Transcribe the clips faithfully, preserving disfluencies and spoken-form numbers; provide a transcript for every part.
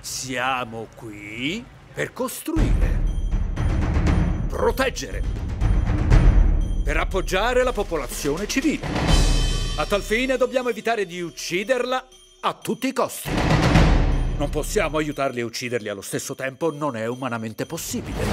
Siamo qui per costruire, proteggere, per appoggiare la popolazione civile. A tal fine dobbiamo evitare di ucciderla a tutti i costi. Non possiamo aiutarli e ucciderli allo stesso tempo, non è umanamente possibile.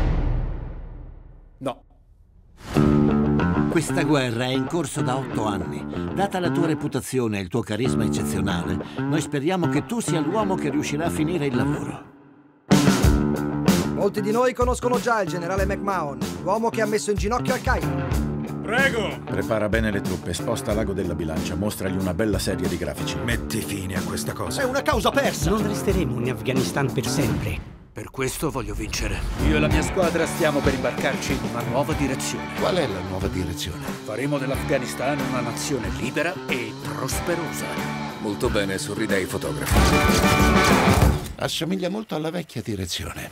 No. Questa guerra è in corso da otto anni. Data la tua reputazione e il tuo carisma eccezionale, noi speriamo che tu sia l'uomo che riuscirà a finire il lavoro. Molti di noi conoscono già il generale McMahon, l'uomo che ha messo in ginocchio Al-Qaeda. Prego! Prepara bene le truppe, sposta l'ago della bilancia, mostragli una bella serie di grafici. Metti fine a questa cosa. È una causa persa! Non resteremo in Afghanistan per sempre. Per questo voglio vincere. Io e la mia squadra stiamo per imbarcarci in una nuova direzione. Qual è la nuova direzione? Faremo dell'Afghanistan una nazione libera e prosperosa. Molto bene, sorride ai fotografi. Assomiglia molto alla vecchia direzione.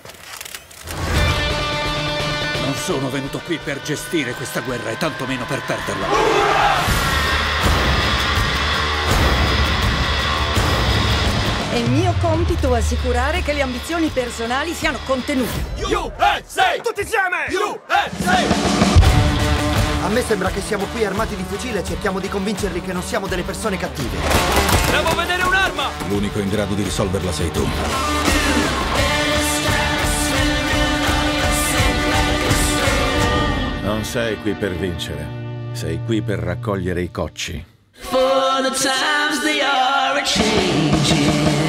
Non sono venuto qui per gestire questa guerra e tantomeno per perderla. È mio compito assicurare che le ambizioni personali siano contenute. U S A! Tutti insieme! U S A! A me sembra che siamo qui armati di fucile e cerchiamo di convincerli che non siamo delle persone cattive. Devo vedere un'arma! L'unico in grado di risolverla sei tu. Non sei qui per vincere, sei qui per raccogliere i cocci. For the times they are a changing.